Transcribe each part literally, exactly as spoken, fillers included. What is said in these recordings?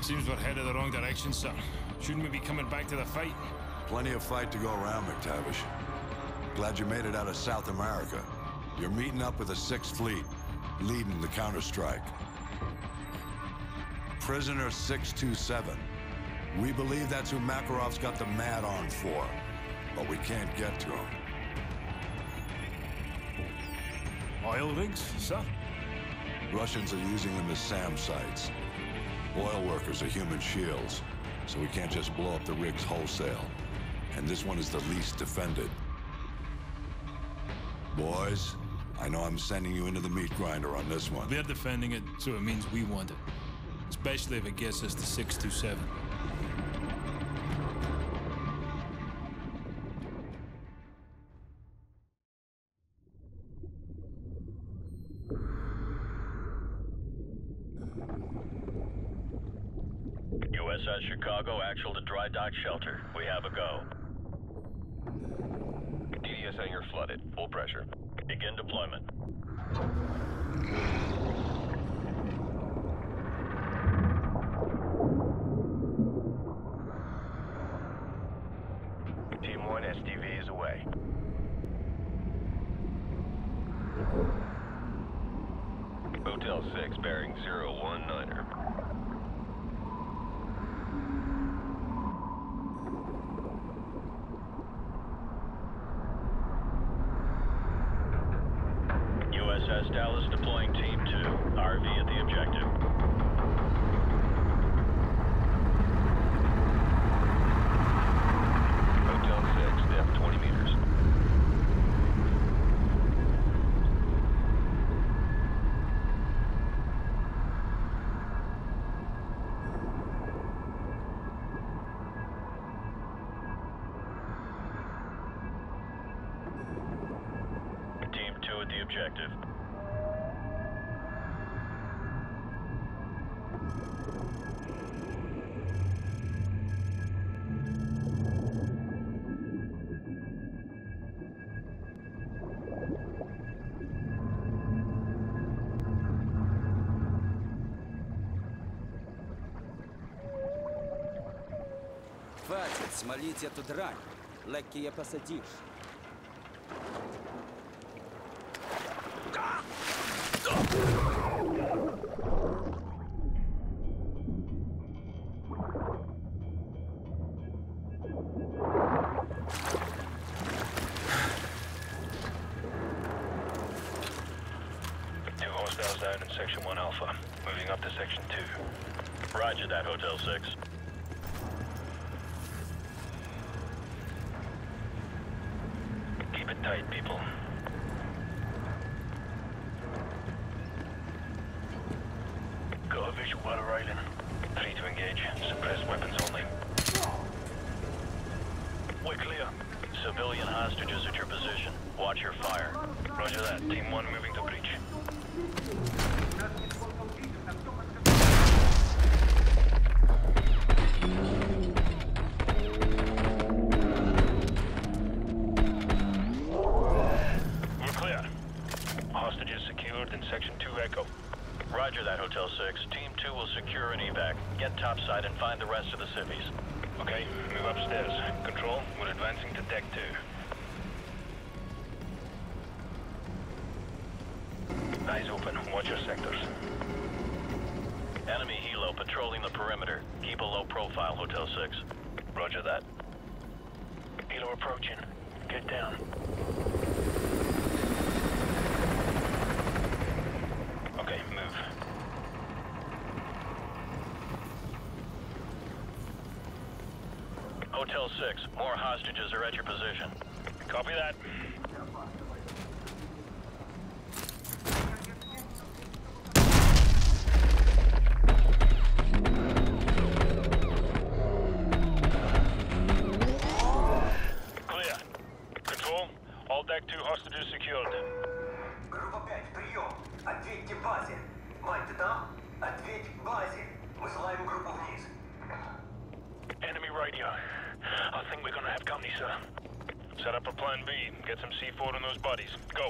Seems we're headed the wrong direction, sir. Shouldn't we be coming back to the fight? Plenty of fight to go around, McTavish. Glad you made it out of South America. You're meeting up with the Sixth Fleet, leading the counterstrike. Prisoner six two seven. We believe that's who Makarov's got the Mad on for, but we can't get to him. Oil rigs, sir? Russians are using them as SAM sites. Oil workers are human shields, so we can't just blow up the rigs wholesale. And this one is the least defended. Boys, I know I'm sending you into the meat grinder on this one. They're defending it, so it means we want it. Especially if it gets us to six two seven. U S S Chicago, actual to dry dock shelter. We have a go. D D S hangar flooded. Full pressure. Begin deployment. Team one, S D V is away. Hotel six, bearing zero one niner. U S S Dallas deploying Team two. R V at the objective. Hotel six, depth twenty meters. Team two at the objective. Хватит смолить эту дрань. Легкие посадишь. Two hostiles out in Section one Alpha. Moving up to Section two. Roger that, Hotel six. Keep it tight, people. Got a visual while arriving. Three to engage. Suppressed weapons only. We're clear. Civilian hostages at your position. Watch your fire. Roger that. Team one moving to breach. We're clear. Hostages secured in Section two Echo. Roger that, Hotel six. Team two will secure an evac. Get topside and find the rest of the civvies. Okay, move upstairs. Control, we're advancing to deck two. Eyes open. Watch your sectors. Enemy helo patrolling the perimeter. Keep a low profile, Hotel six. Roger that. Helo approaching. Get down. Okay, move. Hotel six, more hostages are at your position. Copy that. Clear. Control, all deck two hostages secured. Группа пять, прием. Ответьте базе. Мать, ты там? Ответь базе. Высылаем группу вниз. Enemy radio. I think we're gonna have company, sir. Set up a plan B. Get some C four on those bodies. Go.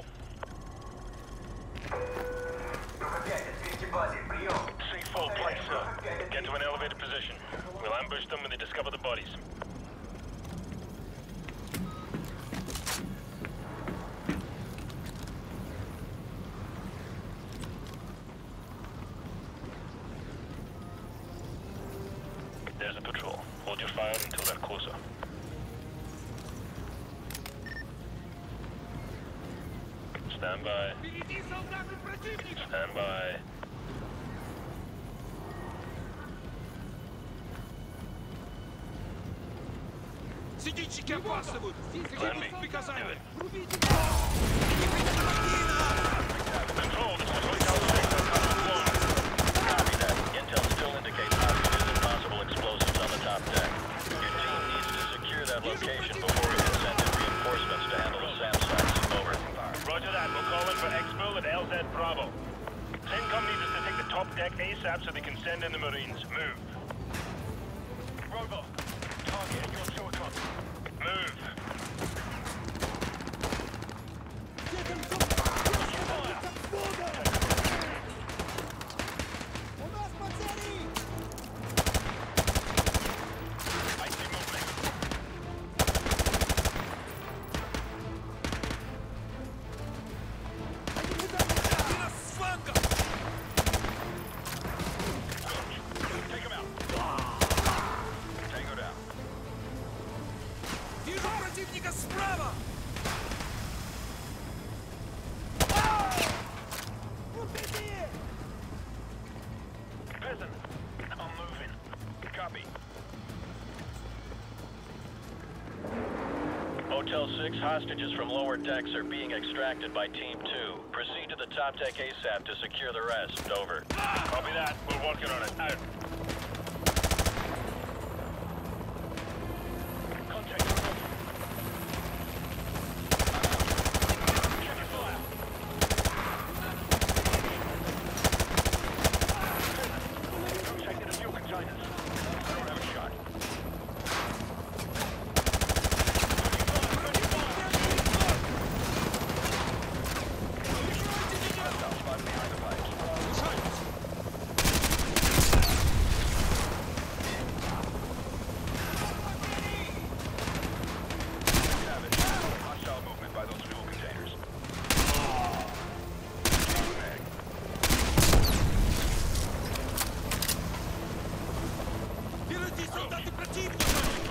Группа пять, ответьте базе. Прием. C four place, sir. Get to an elevated position. We'll ambush them when they discover the bodies. There's a patrol. Hold your fire until they're closer. Stand by. Stand by. Сидички опаздывают! Plan me. Приказания! Control, this is Hotel six. Copy that. Intel still indicates hostages and possible explosives on the top deck. Your team needs to secure that location before we can send in reinforcements to handle the SAM sites. Over. Roger that. We'll call in for Exfil at L Z Bravo. CENTCOM needs us to take the top deck ASAP so they can send in the Marines. Move. Robo. Target at your two o'clock. Move. I see movement. Take him out. Tango down. Вижу противника справа! Peasant, I'm moving. Copy. Hotel six, hostages from lower decks are being extracted by Team two. Proceed to the top deck ASAP to secure the rest. Over. Copy that. We're working on it. Out. Contact. Check your fire. Contacted a few containers. I don't have a shot. Hostile movement by those fuel containers. Впереди солдаты противника!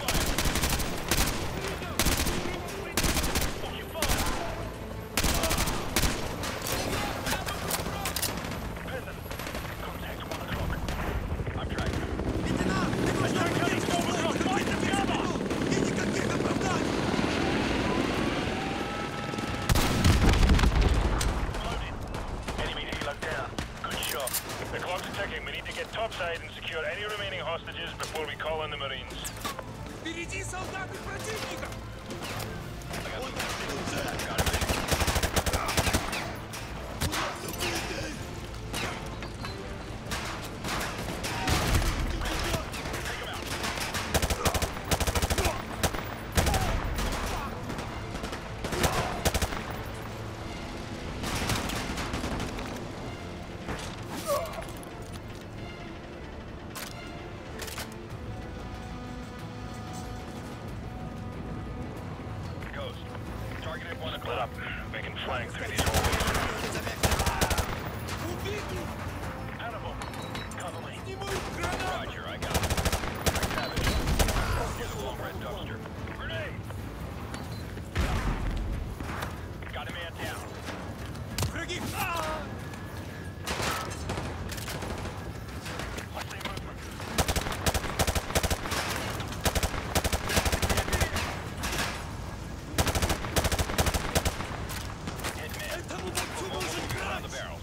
Contact one o'clock. I'm tracking him. Лейтенант, ты нужно отходить! И никаких оправданий! Loaded. Enemy helo down. Good shot. The clock's ticking. We need to get topside and secure any remaining hostages before we call in the Marines. Впереди солдаты противника! Ghost. Targeted one split up. Making flank through these hallways. Убейте! Hannibal. Cover me. Снимают гранату! Roger, I got it. Savage. Here's a long red dumpster. Grenade. Got a man down. Враги! I see movement. Hit man. Этому бойцу нужен On the грач! barrels.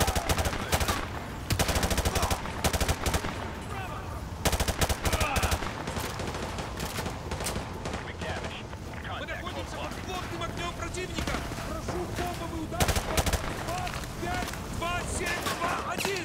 McTavish. Мы Contact находимся close под block. плотным огнем противника! Прошу бомбовый удар! два, пять, два, семь, два, один!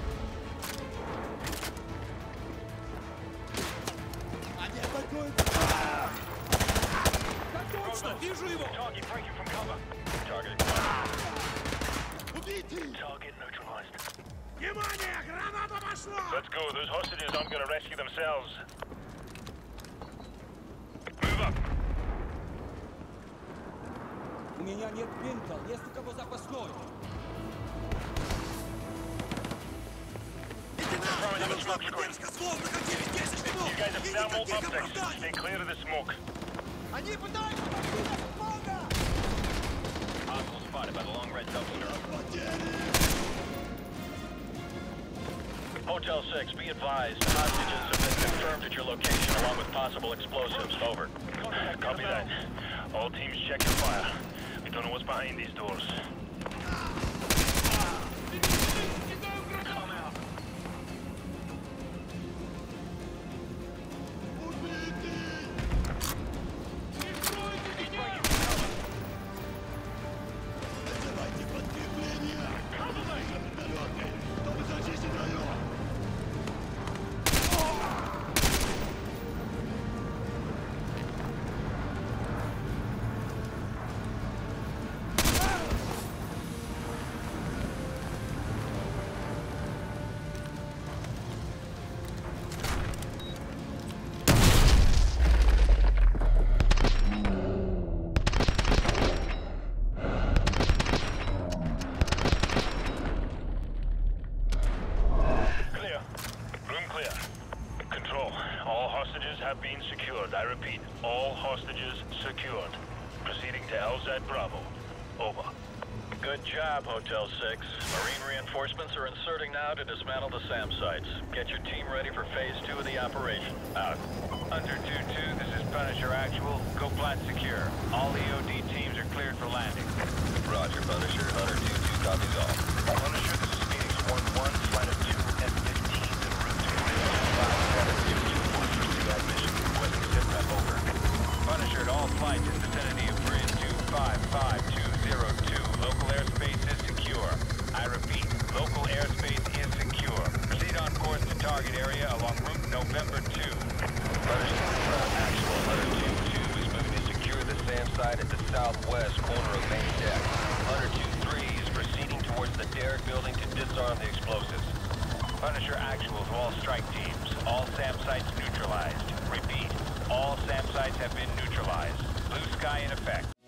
Они атакуют! Let's go. Those hostages aren't gonna rescue themselves. Move up. У меня нет бинта, есть у кого запасной? You guys have down all objects. Stay clear of the smoke. Они пытаются подбить Бога! Hostile spotted by the long red dumpster. Hotel six, be advised. Hostages have been confirmed at your location along with possible explosives. Over. Copy that. All teams check your fire. We don't know what's behind these doors. Have been secured. I repeat, all hostages secured. Proceeding to L Z Bravo. Over. Good job, Hotel six. Marine reinforcements are inserting now to dismantle the SAM sites. Get your team ready for phase two of the operation. Out. Hunter two two, this is Punisher Actual. Go plat secure. All E O D teams are cleared for landing. Roger, Punisher. Hunter two two copies all. Punisher, this is Phoenix one one, flight of two F fifteens en route to five seven six two four two that mission. Requesting zip map over. Punisher at all flights in vicinity of bridge two five five two zero two. Local airspace is secure. I repeat, local airspace is secure. Proceed on course to target area along route November two. Punisher, uh, Actual. Hunter two two is moving to secure the SAM site at the southwest corner of main deck. Hunter two three is proceeding towards the Derrick building to disarm the explosives. Punisher Actual to all strike teams. All SAM sites neutralized. Repeat, all SAM sites have been neutralized. Blue sky in effect.